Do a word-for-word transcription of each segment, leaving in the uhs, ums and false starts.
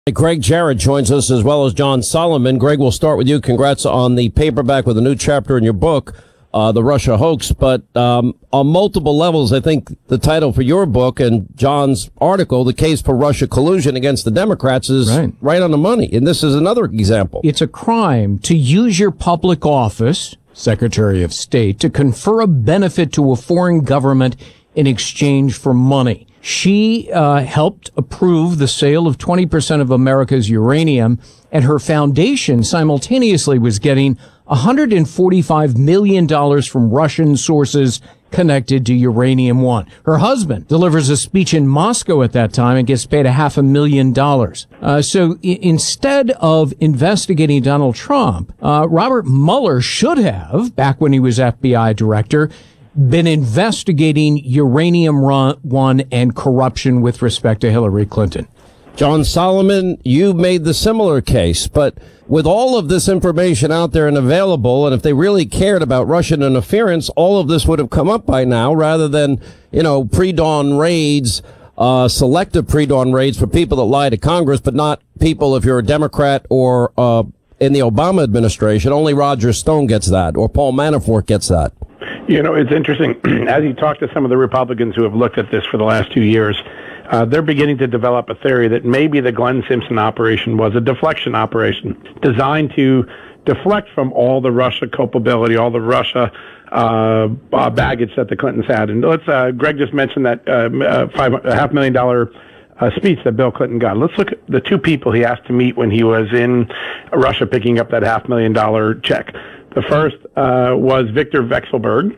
Gregg Jarrett joins us, as well as John Solomon. Greg, we'll start with you. Congrats on the paperback with a new chapter in your book, uh, The Russia Hoax. But um, on multiple levels, I think the title for your book and John's article, The Case for Russia Collusion Against the Democrats, is right, right on the money. And this is another example. It's a crime to use your public office, Secretary of State, to confer a benefit to a foreign government in exchange for money. She uh, helped approve the sale of twenty percent of America's uranium, and her foundation simultaneously was getting one hundred forty-five million dollars from Russian sources connected to Uranium One. Her husband delivers a speech in Moscow at that time and gets paid a half a million dollars. Uh, so I- instead of investigating Donald Trump, uh, Robert Mueller should have, back when he was F B I director, been investigating Uranium One and corruption with respect to Hillary Clinton. John Solomon, you made the similar case, but with all of this information out there and available, and if they really cared about Russian interference, all of this would have come up by now, rather than, you know, pre-dawn raids, uh, selective pre-dawn raids for people that lie to Congress, but not people if you're a Democrat or uh, in the Obama administration. Only Roger Stone gets that, or Paul Manafort gets that. You know, it's interesting. As you talk to some of the Republicans who have looked at this for the last two years, uh, they're beginning to develop a theory that maybe the Glenn Simpson operation was a deflection operation designed to deflect from all the Russia culpability, all the Russia uh, uh, baggage that the Clintons had. And let's, uh, Greg just mentioned that uh, uh, five, a half million dollar uh, speech that Bill Clinton got. Let's look at the two people he asked to meet when he was in Russia picking up that half million dollar check. The first uh, was Victor Vekselberg,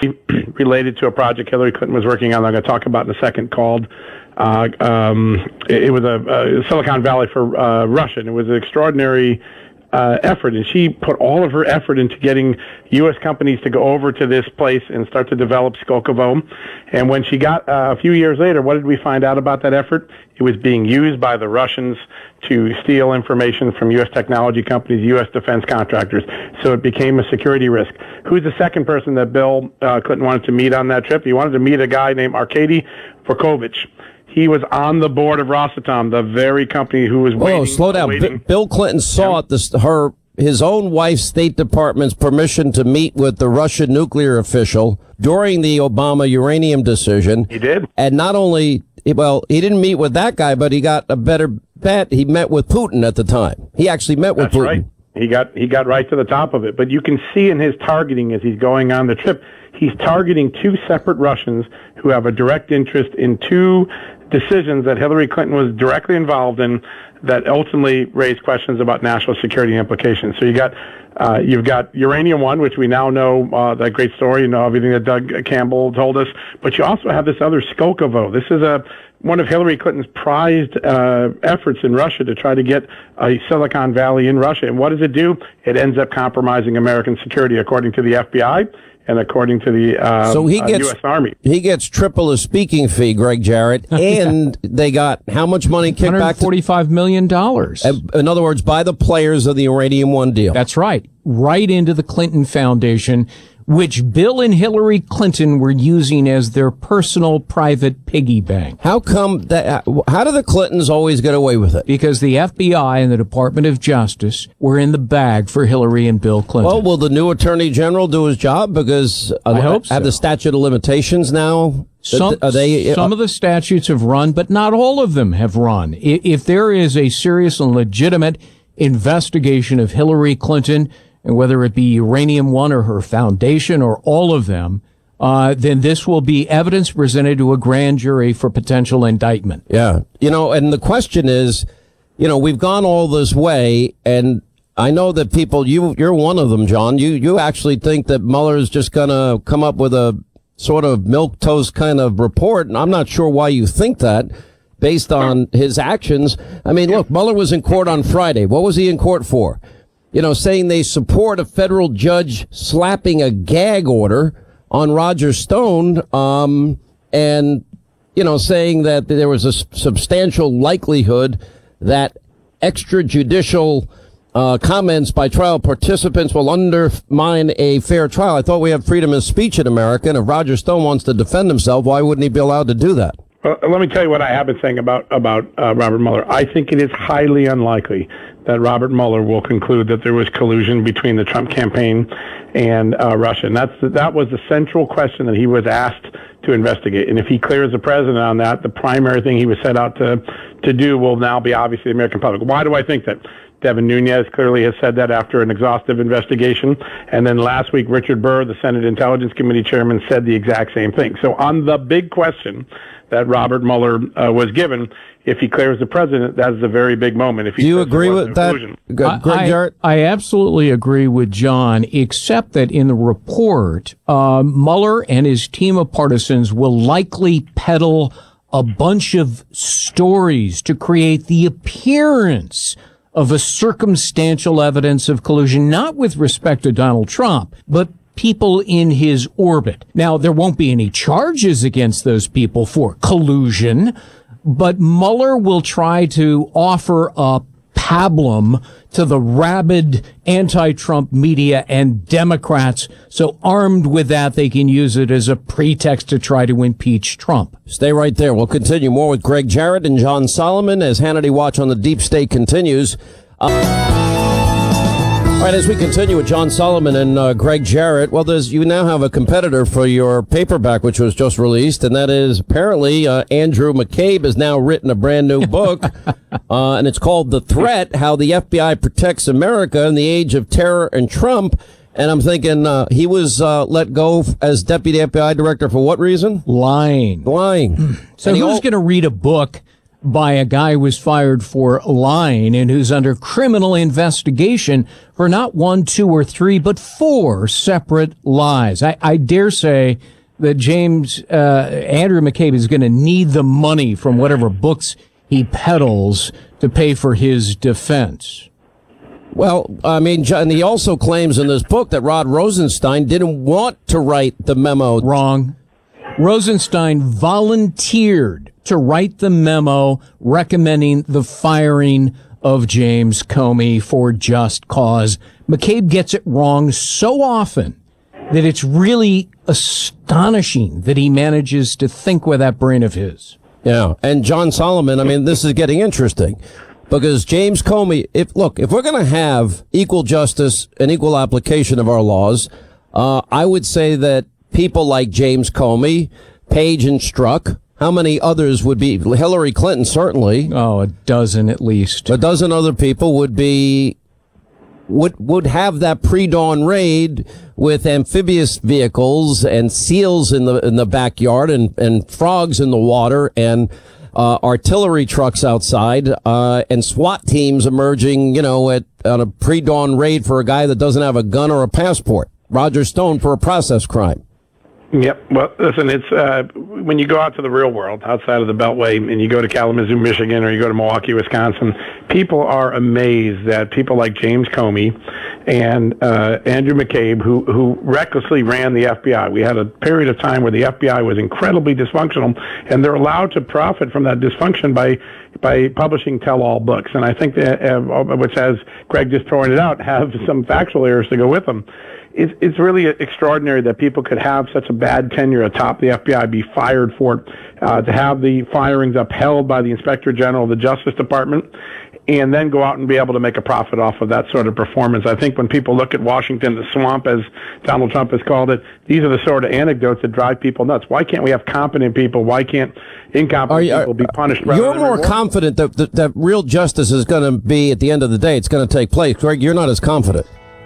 related to a project Hillary Clinton was working on, I'm going to talk about in a second, called, uh, um, it, it was a, a Silicon Valley for uh, Russia, and it was an extraordinary uh, effort, and she put all of her effort into getting U S companies to go over to this place and start to develop Skolkovo. And when she got, uh, a few years later, what did we find out about that effort? It was being used by the Russians to steal information from U S technology companies, U S defense contractors. So it became a security risk. Who's the second person that Bill uh, Clinton wanted to meet on that trip? He wanted to meet a guy named Arkady Verkovich. He was on the board of Rosatom, the very company who was waiting. Oh, slow down. B- Bill Clinton sought this, her, his own wife's State Department's permission to meet with the Russian nuclear official during the Obama uranium decision. He did. And not only, well, he didn't meet with that guy, but he got a better bet. He met with Putin at the time. He actually met with That's Putin. Right. He got he got right to the top of it. But you can see in his targeting as he's going on the trip, he's targeting two separate Russians who have a direct interest in two decisions that Hillary Clinton was directly involved in that ultimately raised questions about national security implications. So you got uh, you've got Uranium One, which we now know uh, that great story, you know, everything that Doug Campbell told us. But you also have this other Skolkovo. This is a one of Hillary Clinton's prized uh, efforts in Russia to try to get a Silicon Valley in Russia. And what does it do? It ends up compromising American security, according to the F B I and according to the uh, so he gets, uh, U S Army. He gets triple a speaking fee, Gregg Jarrett, and they got how much money kicked back? one hundred forty-five million dollars. In other words, by the players of the Uranium One deal. That's right. Right into the Clinton Foundation, which Bill and Hillary Clinton were using as their personal private piggy bank. How come that? How do the Clintons always get away with it? Because the F B I and the Department of Justice were in the bag for Hillary and Bill Clinton. Well, will the new Attorney General do his job? Because uh, I hope so. Have the statute of limitations now? Some, Are they, some of the statutes have run, but not all of them have run. If there is a serious and legitimate investigation of Hillary Clinton, and whether it be Uranium One or her foundation or all of them, uh, then this will be evidence presented to a grand jury for potential indictment. Yeah. You know, and the question is, you know, we've gone all this way, and I know that people, you, you're one of them, John. You, you actually think that Mueller is just going to come up with a sort of milquetoast kind of report, and I'm not sure why you think that based on his actions. I mean, look, Mueller was in court on Friday. What was he in court for? You know, saying they support a federal judge slapping a gag order on Roger Stone, um, and, you know, saying that there was a substantial likelihood that extrajudicial uh, comments by trial participants will undermine a fair trial. I thought we have freedom of speech in America, and if Roger Stone wants to defend himself, why wouldn't he be allowed to do that? Well, let me tell you what I have been saying about about uh, Robert Mueller. I think it is highly unlikely that Robert Mueller will conclude that there was collusion between the Trump campaign and uh, Russia. And that's that was the central question that he was asked to investigate. And if he clears the president on that, the primary thing he was set out to to do will now be obviously the American public. Why do I think that? Devin Nunes clearly has said that after an exhaustive investigation. And then last week, Richard Burr, the Senate Intelligence Committee chairman, said the exact same thing. So on the big question that Robert Mueller uh, was given, if he clears the president, that's a very big moment. If he Do you agree with that, Gregg Jarrett? I, I absolutely agree with John, except that in the report, uh, Mueller and his team of partisans will likely peddle a bunch of stories to create the appearance of a circumstantial evidence of collusion, not with respect to Donald Trump, but people in his orbit. Now, there won't be any charges against those people for collusion, but Mueller will try to offer a pablum to the rabid anti-Trump media and Democrats, so armed with that, they can use it as a pretext to try to impeach Trump. Stay right there. We'll continue more with Gregg Jarrett and John Solomon as Hannity Watch on the Deep State continues. Uh All right, as we continue with John Solomon and uh, Gregg Jarrett, well, there's you now have a competitor for your paperback, which was just released, and that is apparently uh, Andrew McCabe has now written a brand new book, uh, and it's called The Threat, How the F B I Protects America in the Age of Terror and Trump. And I'm thinking uh, he was uh, let go as deputy F B I director for what reason? Lying. Lying. So and who's going to read a book by a guy who was fired for lying and who's under criminal investigation for not one, two, or three, but four separate lies? I, I dare say that James, uh, Andrew McCabe is going to need the money from whatever books he peddles to pay for his defense. Well, I mean, John, he also claims in this book that Rod Rosenstein didn't want to write the memo. Wrong. Rosenstein volunteered to write the memo recommending the firing of James Comey for just cause. McCabe gets it wrong so often that it's really astonishing that he manages to think with that brain of his. Yeah. And John Solomon, I mean, this is getting interesting because James Comey, if look, if we're going to have equal justice and equal application of our laws, uh, I would say that people like James Comey, Page and Strzok, how many others would be? Hillary Clinton, certainly. Oh, a dozen at least. A dozen other people would be, would, would have that pre-dawn raid with amphibious vehicles and seals in the, in the backyard and, and frogs in the water and, uh, artillery trucks outside, uh, and SWAT teams emerging, you know, at, on a pre-dawn raid for a guy that doesn't have a gun or a passport. Roger Stone for a process crime. Yep. Well, listen, it's uh, when you go out to the real world, outside of the Beltway, and you go to Kalamazoo, Michigan, or you go to Milwaukee, Wisconsin, people are amazed that people like James Comey and uh, Andrew McCabe, who who recklessly ran the F B I. We had a period of time where the F B I was incredibly dysfunctional, and they're allowed to profit from that dysfunction by by publishing tell-all books. And I think that, uh, which, as Greg just pointed out, have some factual errors to go with them. It's, it's really extraordinary that people could have such a bad tenure atop the F B I, be fired for it, uh, to have the firings upheld by the Inspector General of the Justice Department, and then go out and be able to make a profit off of that sort of performance. I think when people look at Washington, the swamp, as Donald Trump has called it, these are the sort of anecdotes that drive people nuts. Why can't we have competent people? Why can't incompetent you, people be punished? You're more rewarded? confident that, that, that real justice is going to be, at the end of the day, it's going to take place. Greg, you're not as confident.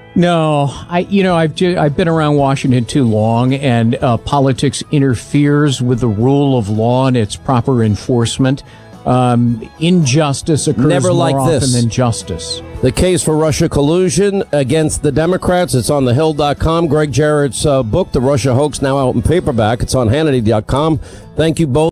No, I, you know, I've ju- I've been around Washington too long, and uh, politics interferes with the rule of law and its proper enforcement. Um, injustice occurs Never more like often this. than justice. The case for Russia collusion against the Democrats. It's on the hill dot com. Gregg Jarrett's uh, book, The Russia Hoax, now out in paperback. It's on Hannity dot com. Thank you both.